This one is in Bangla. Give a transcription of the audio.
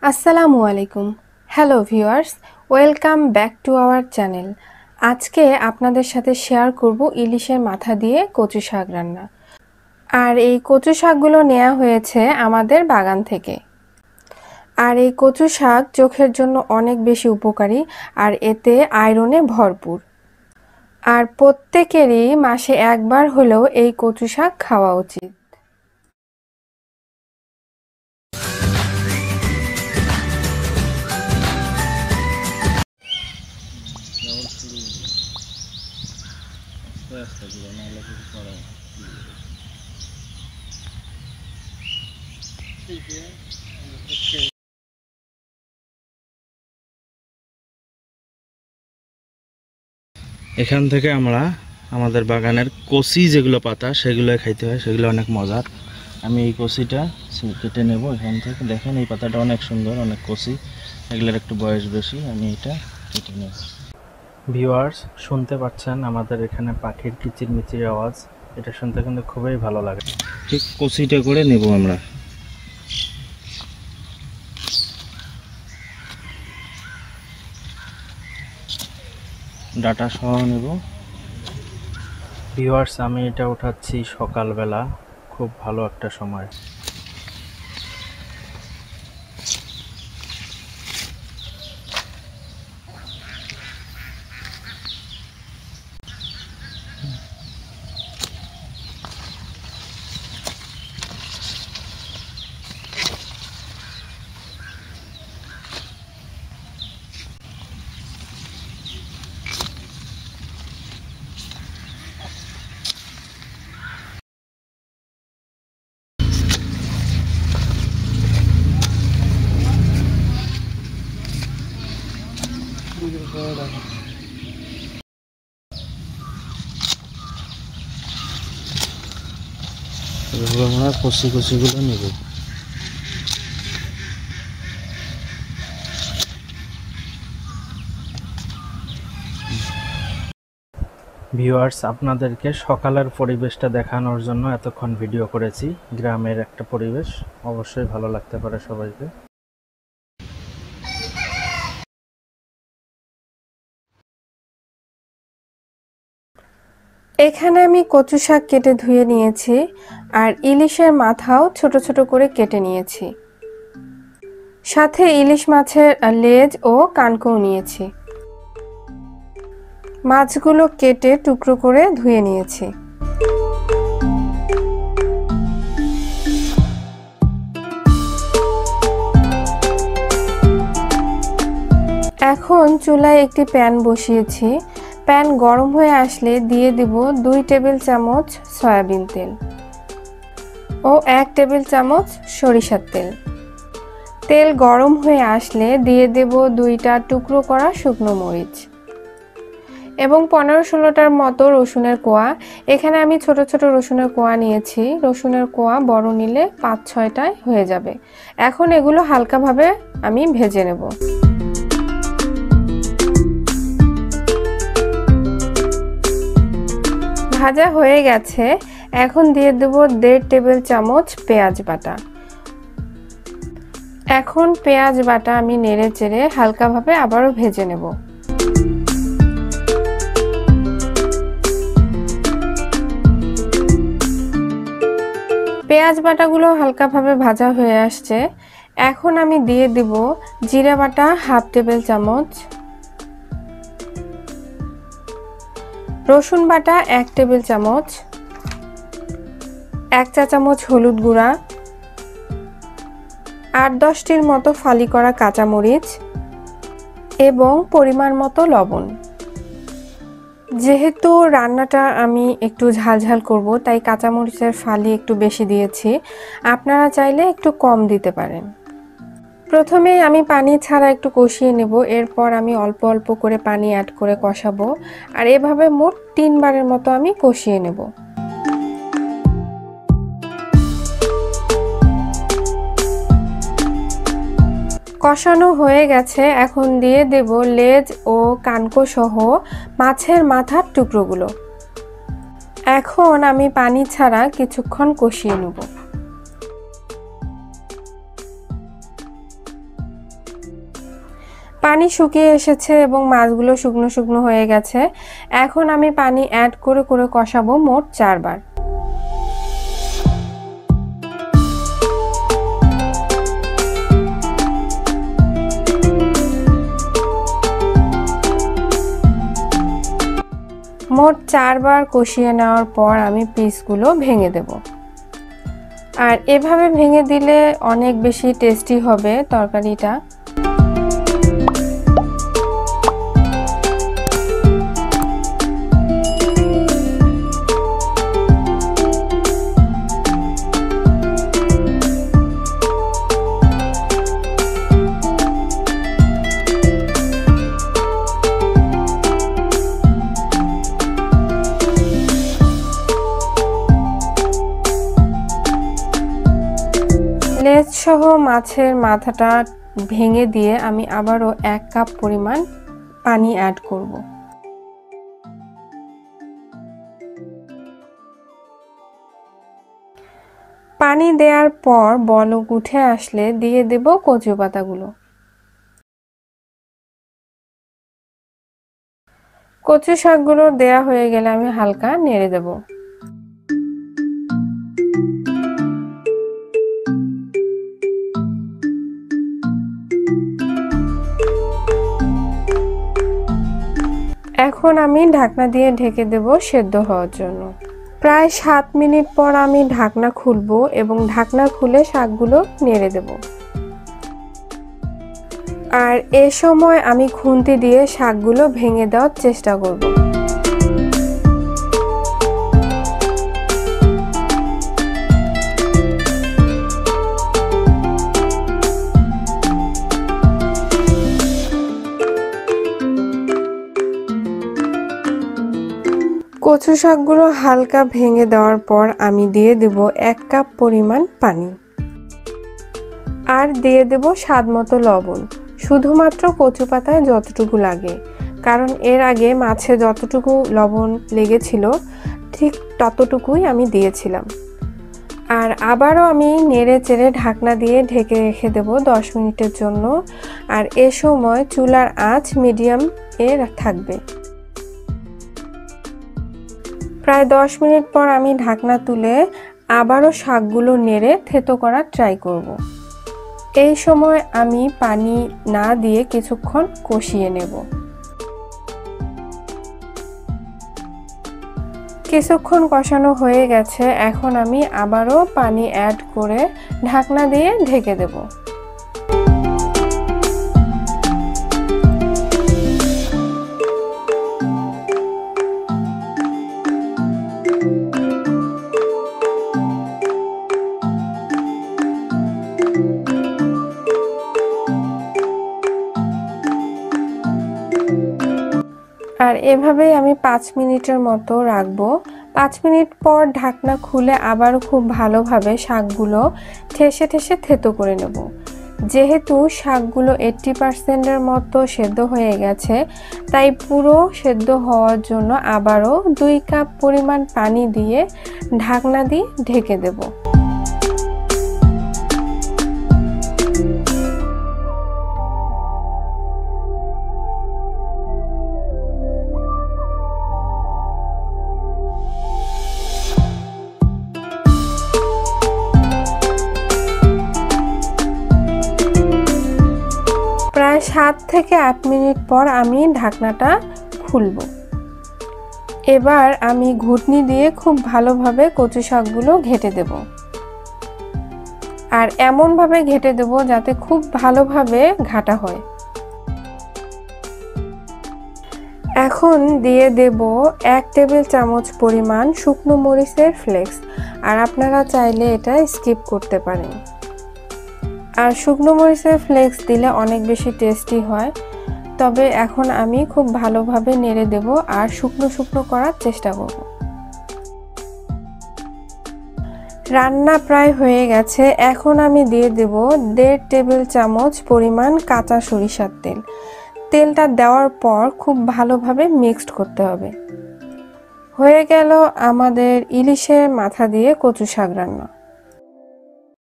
আসসালামু আলাইকুম। Hello viewers, welcome back to our channel. আজকে আপনাদের সাথে শেয়ার করব ইলিশের মাথা দিয়ে কচু শাক রান্না। আর এই কচু শাকগুলো নেওয়া হয়েছে আমাদের বাগান থেকে। আর এই কচু শাক চোখের জন্য অনেক বেশি উপকারী, আর এতে আয়রনে ভরপুর। আর প্রত্যেকেরই মাসে একবার হলেও এই কচু শাক খাওয়া উচিত। এখান থেকে আমরা আমাদের বাগানের কচি যেগুলো পাতা সেগুলো খাইতে হয়, সেগুলো অনেক মজার। আমি এই কচিটা কেটে নেব এখান থেকে। দেখেন এই পাতাটা অনেক সুন্দর, অনেক কচি, এগুলোর একটু বয়স বেশি। আমি এটা কেটে নেব। ভিউয়ার্স, শুনতে পাচ্ছেন আমাদের এখানে পাখির কিচিরমিচির আওয়াজ, এটা শুনতে কিন্তু খুবই ভালো লাগে। ঠিক কচিটা করে নেব আমরা। ডাটা সহ নেব। ভিউয়ার্স, আমি এটা উঠাচ্ছি সকালবেলা, খুব ভালো একটা সময়। আমরা কচিগুলো নেব। ভিউয়ার্স, আপনাদেরকে সকালের পরিবেশটা দেখানোর জন্য এতক্ষণ ভিডিও করেছি। গ্রামের একটা পরিবেশ, অবশ্যই ভালো লাগতে পারে সবাইকে। এখানে আমি কচু শাক কেটে ধুয়ে নিয়েছি, আর ইলিশের মাথাও ছোট ছোট করে কেটে নিয়েছি। সাথে ইলিশ মাছের লেজ ও কানকও নিয়েছি। মাছগুলো কেটে টুকরো করে ধুয়ে নিয়েছি। এখন চুলায় একটি প্যান বসিয়েছি। প্যান গরম হয়ে আসলে দিয়ে দিব 2 টেবিল চামচ সয়াবিন তেল ও 1 টেবিল চামচ সরিষার তেল। তেল গরম হয়ে আসলে দিয়ে দেব 2টা টুকরো করা শুকনো মরিচ এবং 15-16টার মতো রসুনের কোয়া। এখানে আমি ছোট ছোট রসুনের কোয়া নিয়েছি। রসুনের কোয়া বড় নিলে 5-6টায় হয়ে যাবে। এখন এগুলো হালকাভাবে আমি ভেজে নেব। ভাজা হয়ে গেছে। এখন দিয়ে দেব 1.5 টেবিল চামচ পেঁয়াজ বাটা। এখন পেঁয়াজ বাটা আমি নেড়ে চেড়ে হালকাভাবে আবারও ভেজে নেব। পেঁয়াজ বাটাগুলো হালকাভাবে ভাজা হয়ে আসছে। এখন আমি দিয়ে দিব জিরা বাটা 1/2 টেবিল চামচ, রসুন বাটা 1 টেবিল চামচ, 1 চা চামচ হলুদ গুঁড়া, 8-10টির মতো ফালি করা কাঁচামরিচ এবং পরিমাণ মতো লবণ। যেহেতু রান্নাটা আমি একটু ঝালঝাল করব, তাই কাঁচামরিচের ফালি একটু বেশি দিয়েছি। আপনারা চাইলে একটু কম দিতে পারেন। প্রথমেই আমি পানি ছাড়া একটু কষিয়ে নেব, এরপর আমি অল্প অল্প করে পানি অ্যাড করে কষাবো। আর এভাবে মোট 3 বারের মতো আমি কষিয়ে নেব। কষানো হয়ে গেছে। এখন দিয়ে দেব লেজ ও কানকো সহ মাছের মাথার টুকরোগুলো। এখন আমি পানি ছাড়া কিছুক্ষণ কষিয়ে নেব। পানি শুকিয়ে এসেছে এবং মাছগুলো শুকনো শুকনো হয়ে গেছে। এখন আমি পানি অ্যাড করে করে কষাবো মোট 4 বার। মোট 4 বার কষিয়ে নেওয়ার পর আমি পিসগুলো ভেঙে দেব। আর এভাবে ভেঙে দিলে অনেক বেশি টেস্টি হবে তরকারিটা। লেজ সহ মাছের মাথাটা ভেঙে দিয়ে আমি আবারও 1 কাপ পরিমাণ পানি অ্যাড করব। পানি দেওয়ার পর বলক উঠে আসলে দিয়ে দেব কচু পাতাগুলো। কচু শাকগুলো দেয়া হয়ে গেলে আমি হালকা নেড়ে দেব। এখন আমি ঢাকনা দিয়ে ঢেকে দেব সেদ্ধ হওয়ার জন্য। প্রায় 7 মিনিট পর আমি ঢাকনা খুলবো এবং ঢাকনা খুলে শাকগুলো নেড়ে দেব। আর এ সময় আমি খুন্তি দিয়ে শাকগুলো ভেঙে দেওয়ার চেষ্টা করব। কচু শাকগুলো হালকা ভেঙে দেওয়ার পর আমি দিয়ে দেব 1 কাপ পরিমাণ পানি আর দিয়ে দেব স্বাদ মতো লবণ। শুধুমাত্র কচু পাতায় যতটুকু লাগে, কারণ এর আগে মাছে যতটুকু লবণ লেগেছিল ঠিক ততটুকুই আমি দিয়েছিলাম। আর আবারও আমি নেড়ে চেড়ে ঢাকনা দিয়ে ঢেকে রেখে দেব 10 মিনিটের জন্য। আর এ সময় চুলার আঁচ মিডিয়াম এ থাকবে। প্রায় 10 মিনিট পর আমি ঢাকনা তুলে আবারও শাকগুলো নেড়ে থেতো করার ট্রাই করব। এই সময় আমি পানি না দিয়ে কিছুক্ষণ কষিয়ে নেব। কিছুক্ষণ কষানো হয়ে গেছে, এখন আমি আবারও পানি অ্যাড করে ঢাকনা দিয়ে ঢেকে দেব। আর এভাবেই আমি 5 মিনিটের মতো রাখবো। 5 মিনিট পর ঢাকনা খুলে আবারও খুব ভালোভাবে শাকগুলো ঠেসে ঠেসে থেতো করে নেব। যেহেতু শাকগুলো 80% মতো সেদ্ধ হয়ে গেছে, তাই পুরো সেদ্ধ হওয়ার জন্য আবারও 2 কাপ পরিমাণ পানি দিয়ে ঢাকনা দিয়ে ঢেকে দেব। প্রায় 7 থেকে 8 মিনিট পর আমি ঢাকনাটা খুলব। এবার আমি ঘুটনি দিয়ে খুব ভালোভাবে কচু শাকগুলো ঘেঁটে দেব। আর এমনভাবে ঘেঁটে দেব যাতে খুব ভালোভাবে ঘাটা হয়। এখন দিয়ে দেব 1 টেবিল চামচ পরিমাণ শুকনো মরিচের ফ্লেক্স। আর আপনারা চাইলে এটা স্কিপ করতে পারেন। আর শুকনো মরিচের ফ্লেক্স দিলে অনেক বেশি টেস্টি হয়। তবে এখন আমি খুব ভালোভাবে নেড়ে দেব আর শুকনো শুকনো করার চেষ্টা করব। রান্না প্রায় হয়ে গেছে, এখন আমি দিয়ে দেব 1.5 টেবিল চামচ পরিমাণ কাঁচা সরিষার তেল। তেলটা দেওয়ার পর খুব ভালোভাবে মিক্সড করতে হবে। হয়ে গেল আমাদের ইলিশের মাথা দিয়ে কচু শাক রান্না।